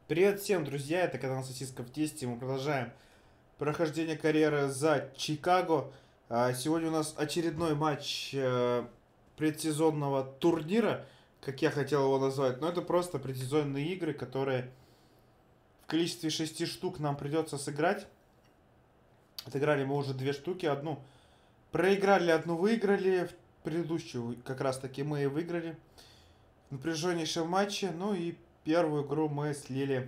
Привет всем, друзья! Это канал Сосиска в тесте. Мы продолжаем прохождение карьеры за Чикаго. Сегодня у нас очередной матч предсезонного турнира, как я хотел его назвать. Но это просто предсезонные игры, которые в количестве 6 штук нам придется сыграть. Отыграли мы уже 2 штуки. Одну проиграли, одну выиграли. Предыдущую как раз таки мы и выиграли в напряженнейшем матче. Ну и первую игру мы слили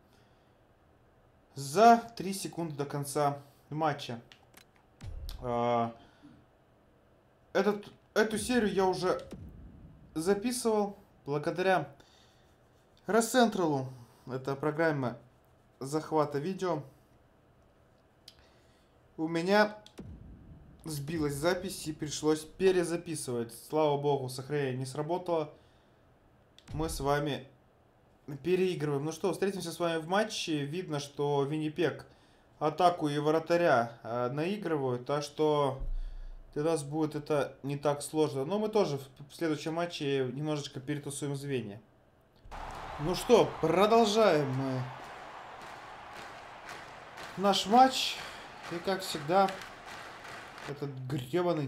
за 3 секунды до конца матча. Эту серию я уже записывал благодаря Расцентралу. Это программа захвата видео. У меня сбилась запись и пришлось перезаписывать. Слава богу, сохранение не сработало. Мы с вами переигрываем. Ну что, встретимся с вами в матче. Видно, что Виннипег атаку и вратаря наигрывают. Так что для нас будет это не так сложно. Но мы тоже в следующем матче немножечко перетусуем звенья. Ну что, продолжаем мы наш матч. И как всегда, этот гребаный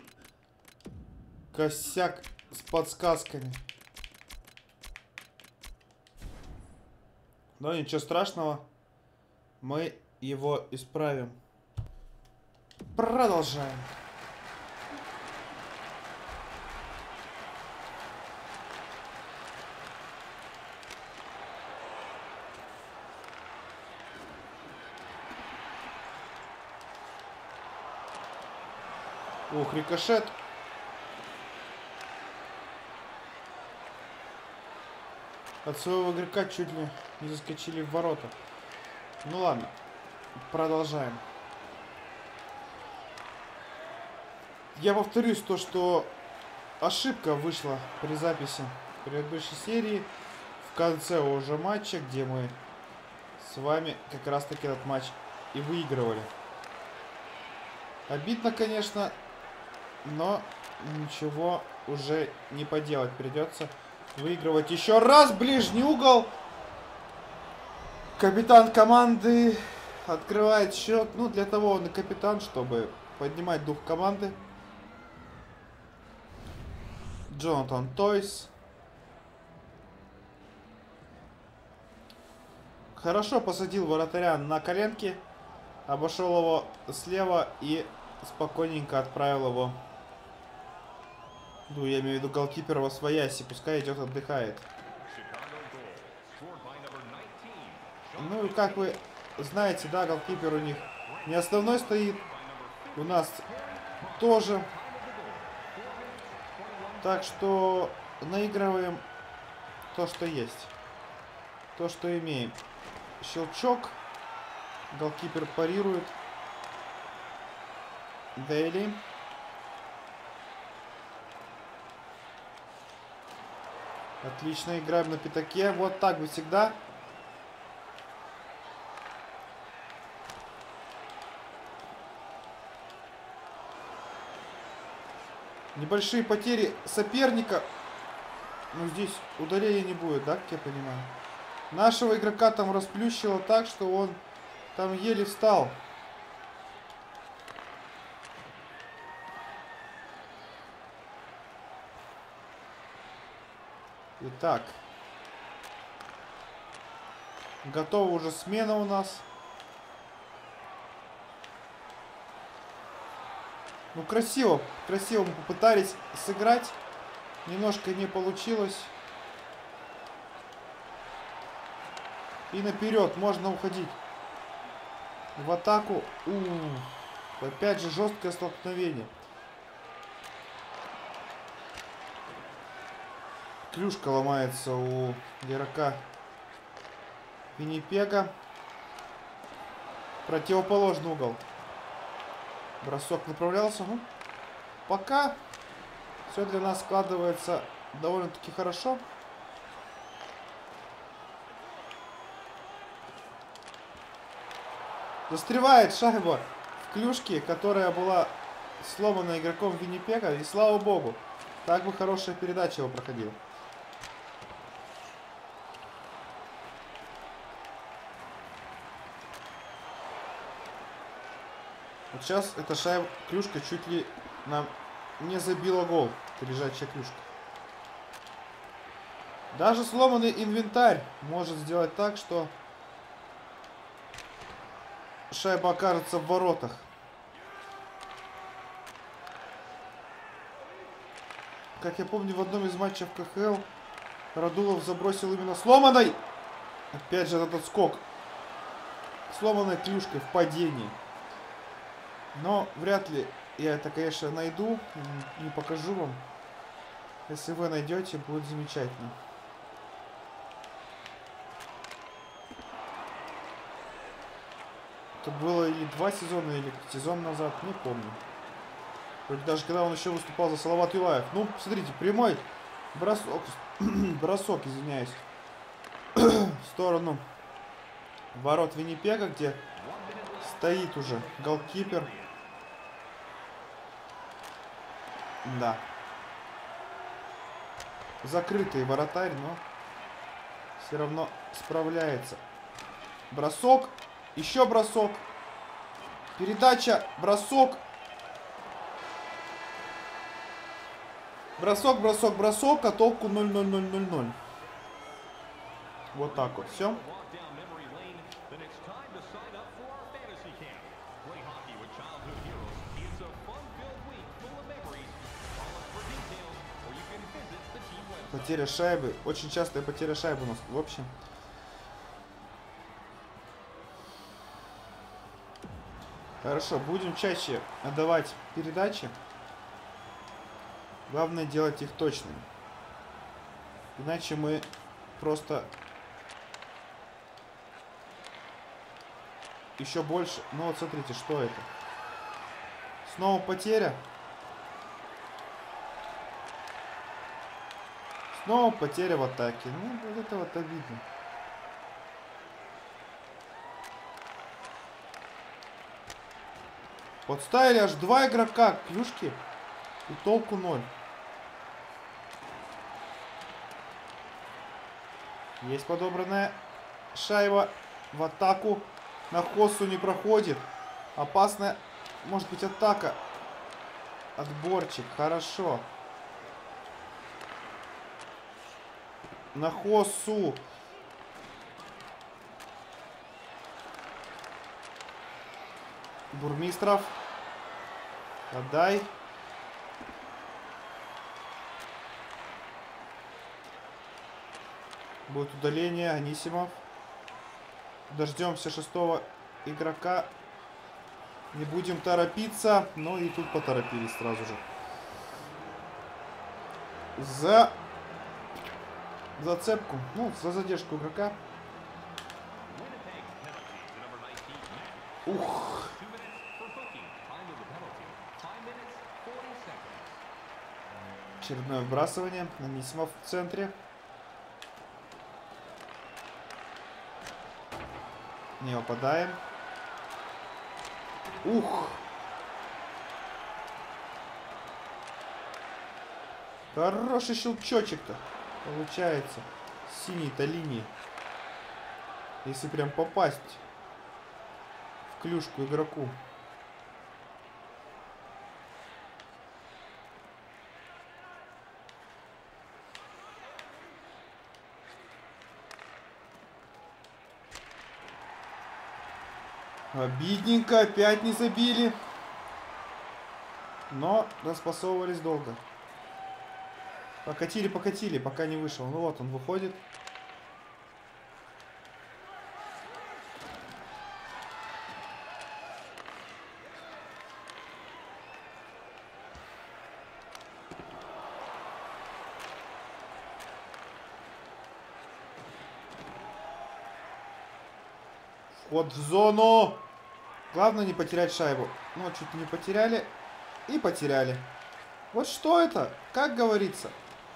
косяк с подсказками. Но ничего страшного, мы его исправим. Продолжаем. Ух, рикошет. От своего игрока чуть ли не заскочили в ворота. Ну ладно, продолжаем. Я повторюсь то, что ошибка вышла при записи предыдущей серии в конце уже матча, где мы с вами как раз таки этот матч и выигрывали. Обидно, конечно, но ничего уже не поделать. Придется выигрывать еще раз. Ближний угол. Капитан команды открывает счет. Ну, для того он и капитан, чтобы поднимать дух команды. Джонатан Тойс. Хорошо посадил вратаря на коленки. Обошел его слева и спокойненько отправил его. Ну, я имею в виду голкипера во свояси. Пускай идет, отдыхает. Ну и как вы знаете, да, голкипер у них не основной стоит. У нас тоже. Так что наигрываем то, что есть. То, что имеем. Щелчок. Голкипер парирует. Дейли. Отлично, играем на пятаке. Вот так бы всегда. Небольшие потери соперника. Но здесь удаления не будет, да, как я понимаю? Нашего игрока там расплющило так, что он там еле встал. Итак. Готова уже смена у нас. Ну, красиво. Красиво мы попытались сыграть. Немножко не получилось. И наперед. Можно уходить в атаку. Опять же жесткое столкновение. Клюшка ломается у игрока Виннипега. Противоположный угол. Бросок направлялся. Ну, пока все для нас складывается довольно-таки хорошо. Застревает шайба в клюшке, которая была сломана игроком Виннипега. И слава богу, так бы хорошая передача его проходила. Вот сейчас эта клюшка чуть ли нам не забила гол. Это лежачая клюшка. Даже сломанный инвентарь может сделать так, что шайба окажется в воротах. Как я помню, в одном из матчей в КХЛ Радулов забросил именно сломанной. Опять же этот скок. Сломанной клюшкой в падении. Но вряд ли я это, конечно, найду. Не покажу вам. Если вы найдете, будет замечательно. Это было или 2 сезона, или сезон назад, не помню. Вроде даже когда он еще выступал за Салават Юлаев. Ну, смотрите, прямой бросок, бросок, извиняюсь, в сторону ворот Виннипега, где стоит уже голкипер. Да. Закрытый воротарь, но все равно справляется. Бросок. Еще бросок. Передача. Бросок. Бросок, бросок, бросок. А толку 0-0-0-0-0. Вот так вот. Все. Потеря шайбы. Очень частая потеря шайбы у нас. В общем. Хорошо. Будем чаще отдавать передачи. Главное делать их точными. Иначе мы просто еще больше... Ну вот смотрите, что это. Снова потеря. Снова потеря в атаке. Ну, вот это вот обидно. Подставили аж 2 игрока клюшки. И толку 0. Есть подобранная шайба в атаку. На Хосу не проходит. Опасная, может быть, атака. Отборчик. Хорошо. На Хосу. Бурмистров. Отдай. Будет удаление. Анисимов. Дождемся 6-го игрока. Не будем торопиться. Но и тут поторопились сразу же. За зацепку. Ну, за задержку игрока. Ух. Очередное вбрасывание. Анисимов в центре. Не попадаем. Ух. Хороший щелчочек-то получается. С синей-то линии. Если прям попасть в клюшку игроку. Обидненько, опять не забили. Но распасовывались долго. Покатили, покатили, пока не вышел. Ну вот он выходит. Вход в зону. Главное не потерять шайбу. Ну, чуть не потеряли. И потеряли. Вот что это? Как говорится?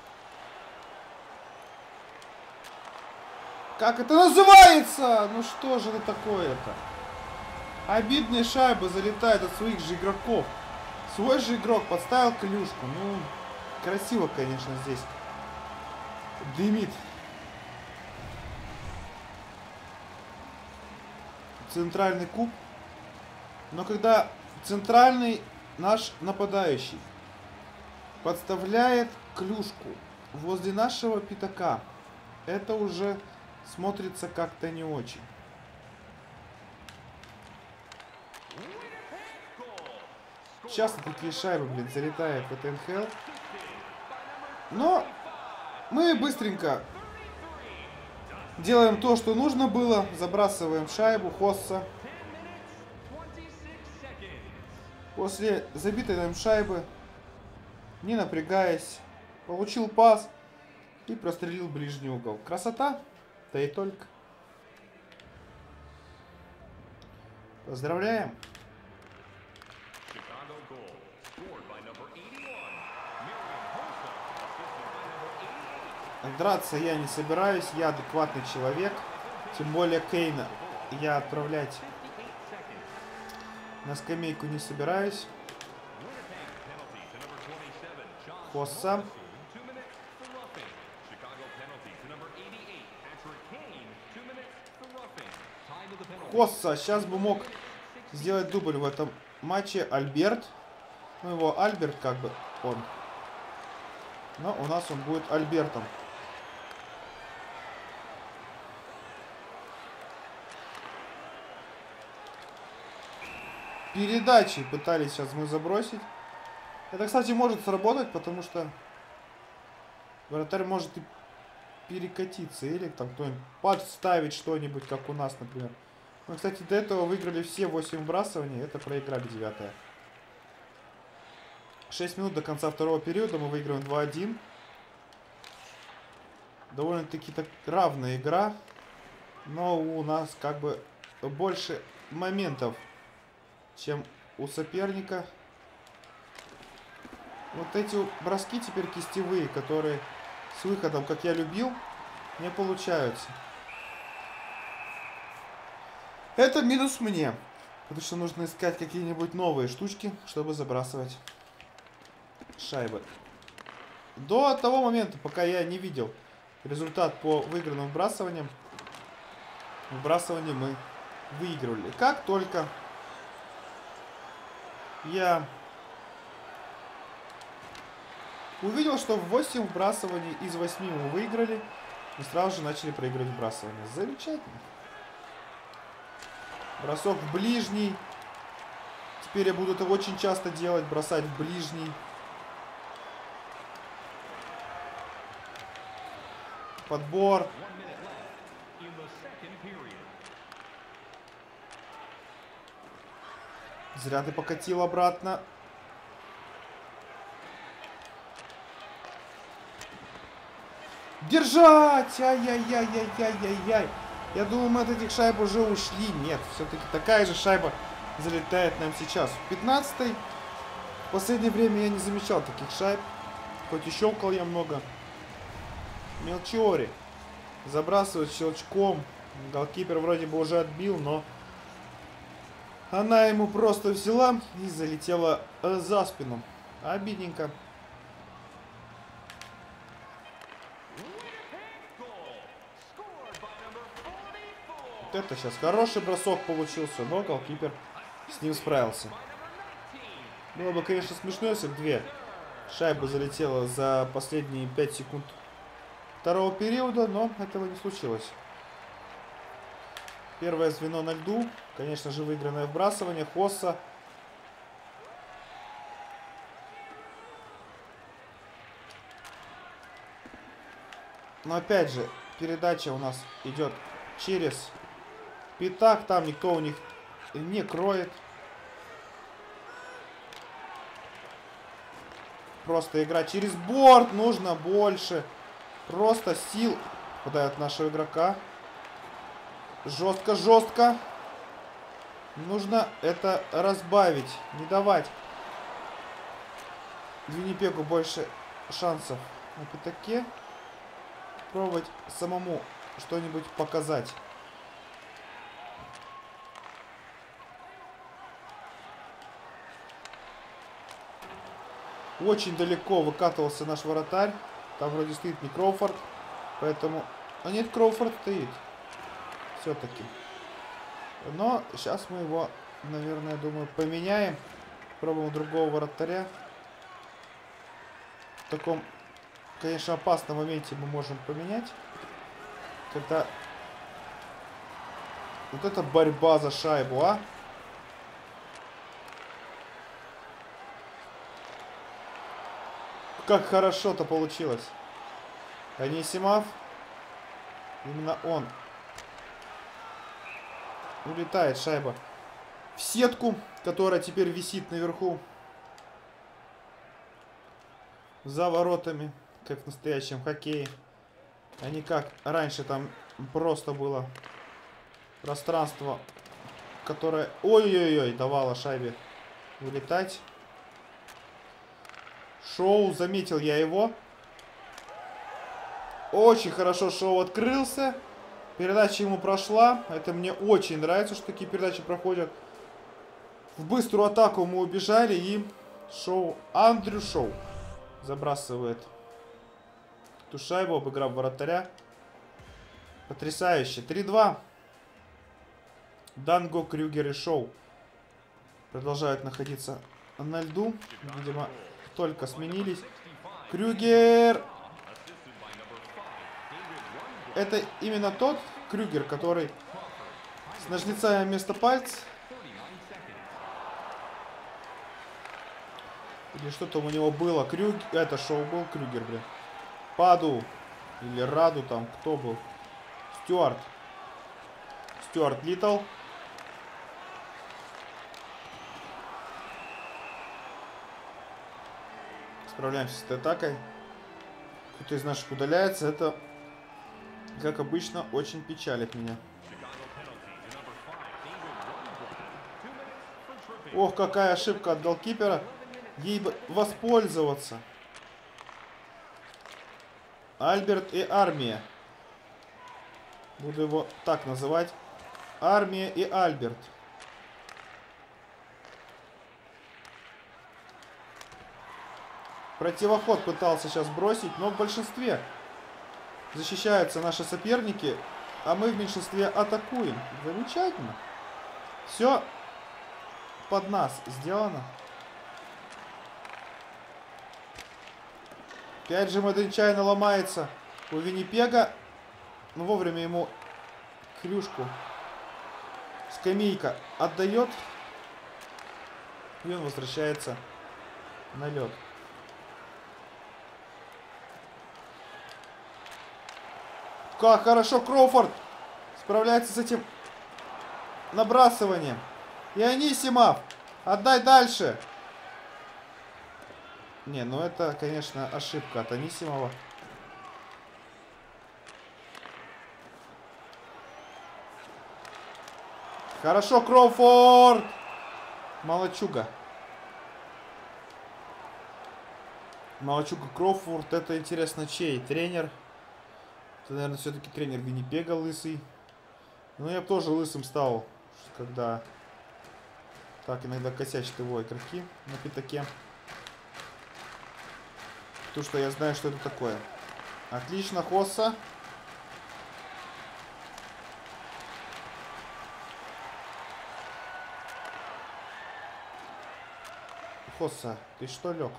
Как это называется? Ну что же это такое-то? Обидные шайбы залетают от своих же игроков. Свой же игрок подставил клюшку. Ну, красиво, конечно, здесь. Дымит. Центральный куб. Но когда Центральный наш нападающий подставляет клюшку возле нашего пятака. Это уже смотрится как-то не очень. Часто такие шайбы, блин, залетают в НХЛ. Но мы быстренько делаем то, что нужно было. Забрасываем шайбу. Хосса. После забитой нам шайбы, не напрягаясь, получил пас и прострелил ближний угол. Красота, да и только. Поздравляем. Драться я не собираюсь, я адекватный человек. Тем более Кейна я отправлять на скамейку не собираюсь. Хосса. Хосса сейчас бы мог сделать дубль в этом матче. Альберт. Ну его Альберт как бы он. Но у нас он будет Альбертом. Передачи пытались сейчас мы забросить. Это, кстати, может сработать, потому что вратарь может и перекатиться. Или там кто-нибудь подставить что-нибудь, как у нас, например. Мы, кстати, до этого выиграли все 8 вбрасываний. Это проиграли 9-е. 6 минут до конца второго периода. Мы выигрываем 2-1. Довольно-таки так равная игра. Но у нас как бы больше моментов, чем у соперника. Вот эти броски теперь кистевые, которые с выходом, как я любил, не получаются. Это минус мне. Потому что нужно искать какие-нибудь новые штучки, чтобы забрасывать шайбы. До того момента, пока я не видел результат по выигранным вбрасываниям, вбрасывание мы выигрывали. Как только я увидел, что 8 вбрасываний из 8 мы выиграли, мы сразу же начали проигрывать вбрасывание. Замечательно. Бросок в ближний. Теперь я буду это очень часто делать, бросать в ближний. Подбор. Зря ты покатил обратно. Держать! Ай-яй-яй-яй-яй-яй-яй. Я думаю, мы от этих шайб уже ушли. Нет, все-таки такая же шайба залетает нам сейчас. В 15-й. В последнее время я не замечал таких шайб. Хоть и щелкал я много. Мелчиори забрасывает щелчком. Голкипер вроде бы уже отбил, но она ему просто взяла и залетела за спину. Обидненько. Вот это сейчас хороший бросок получился, но голкипер с ним справился. Было бы, конечно, смешно, если бы 2 шайбы залетело за последние 5 секунд второго периода, но этого не случилось. Первое звено на льду. Конечно же, выигранное вбрасывание. Хосса. Но опять же, передача у нас идет через пятак. Там никто у них не кроет. Просто игра через борт. Нужно больше. Просто сил попадает нашего игрока. Жестко. Нужно это разбавить. Не давать Виннипегу больше шансов на пятаке. Пробовать самому что-нибудь показать. Очень далеко выкатывался наш вратарь. Там вроде стоит не Кроуфорд. Поэтому... А нет, Кроуфорд стоит. Все-таки. Но сейчас мы его наверное, думаю, поменяем. Пробуем другого вратаря. В таком, конечно, опасном моменте мы можем поменять. Когда... Вот это борьба за шайбу, а? Как хорошо-то получилось. Анисимов. Именно он. Улетает шайба в сетку, которая теперь висит наверху. За воротами. Как в настоящем хоккее. А не как раньше там просто было пространство, которое... Ой-ой-ой, давало шайбе вылетать. Шоу, заметил я его. Очень хорошо Шоу открылся. Передача ему прошла. Это мне очень нравится, что такие передачи проходят. В быструю атаку мы убежали. И Шоу, Андрю Шоу забрасывает эту шайбу, обыграв вратаря. Потрясающе. 3-2. Данго, Крюгер и Шоу продолжают находиться на льду. Видимо, только сменились. Крюгер. Это именно тот Крюгер, который с ножницами вместо пальца. Или что там у него было. Это Шоу был, Крюгер, блин. Паду. Или Раду там. Кто был? Стюарт. Стюарт Литтл. Справляемся с этой атакой. Кто-то из наших удаляется. Это, как обычно, очень печалит меня. Ох, какая ошибка от голкипера. Ей бы воспользоваться. Альберт и Армия. Буду его так называть. Армия и Альберт. Противоход пытался сейчас бросить, но в большинстве защищаются наши соперники, а мы в меньшинстве атакуем. Замечательно. Все под нас сделано. Опять же нечаянно ломается у Виннипега. Но вовремя ему крюшку. Скамейка отдает. И он возвращается на лед. Как хорошо Кроуфорд справляется с этим набрасыванием. И Анисимов. Отдай дальше. Не, ну это, конечно, ошибка от Анисимова. Хорошо, Кроуфорд. Молодчуга. Молодчуга Кроуфорд. Это, интересно, чей тренер? Это, наверное, все-таки тренер Виннипега лысый. Ну, я бы тоже лысым стал, когда так иногда косячат его игроки на пятаке. Потому что я знаю, что это такое. Отлично, Хосса. Хосса, ты что лег?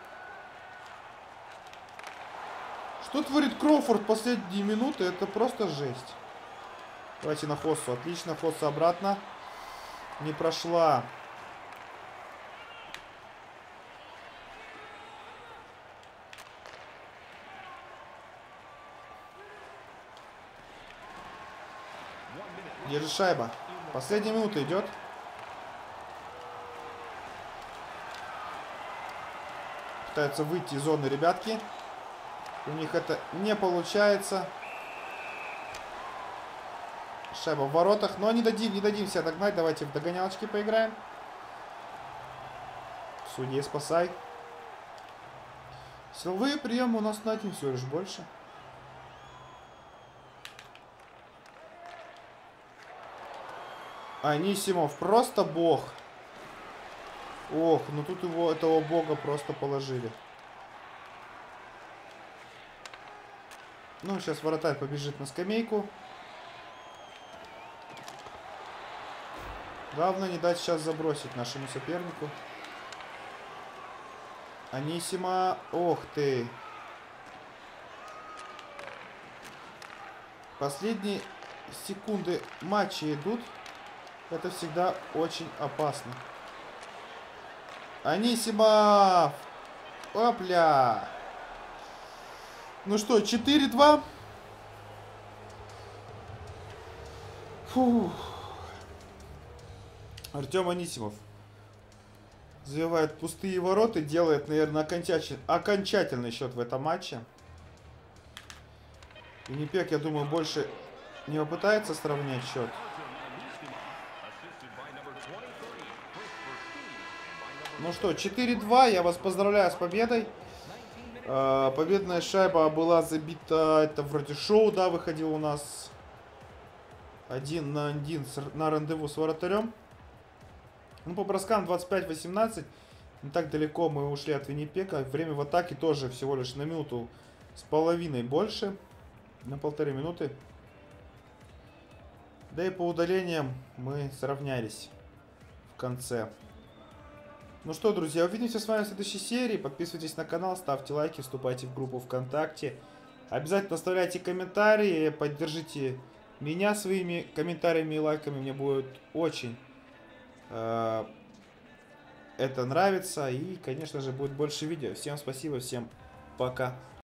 Что творит Кроуфорд в последние минуты? Это просто жесть. Давайте на Хоссу. Отлично, Хосса обратно. Не прошла. Держи шайба. Последняя минута идет. Пытаются выйти из зоны ребятки. У них это не получается. Шайба в воротах. Но не дадим себя догнать. Давайте в догонялочки поиграем. Судья, спасай. Силовые приемы у нас на один всего лишь больше. Анисимов просто бог. Ох, ну тут его, этого бога просто положили. Ну, сейчас вратарь побежит на скамейку. Главное не дать сейчас забросить нашему сопернику. Анисима. Ох ты. Последние секунды матча идут. Это всегда очень опасно. Анисимов. Опля. Ну что, 4-2. Фух. Артем Анисимов завивает пустые ворота, делает, наверное, окончательный счет в этом матче. Виннипег, я думаю, больше не попытается сравнять счет. Ну что, 4-2. Я вас поздравляю с победой. Победная шайба была забита. Это вроде шоу, да, выходил у нас 1 на 1 на рандеву с вратарем. Ну, по броскам 25-18. Не так далеко мы ушли от Виннипега. Время в атаке тоже всего лишь на минуту с половиной больше. На 1,5 минуты. Да и по удалениям мы сравнялись в конце. Ну что, друзья, увидимся с вами в следующей серии. Подписывайтесь на канал, ставьте лайки, вступайте в группу ВКонтакте. Обязательно оставляйте комментарии, поддержите меня своими комментариями и лайками. Мне будет очень это нравится. И, конечно же, будет больше видео. Всем спасибо, всем пока.